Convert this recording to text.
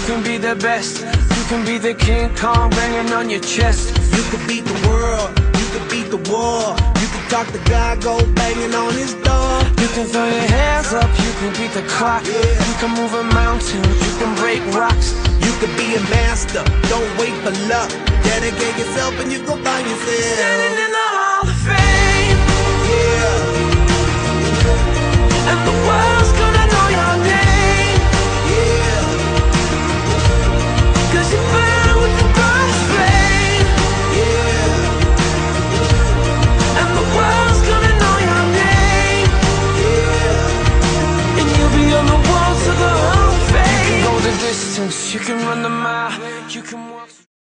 can be the best. You can be the King Kong banging on your chest. You can beat the world, you can beat the war. You can talk to God, go banging on his door. You can throw your hands up, you can beat the clock. You can move a mountain, you can break rocks. You can be a master, don't wait for luck. Dedicate yourself and you gon' find yourself standing in the Hall of Fame. Yeah. And the world's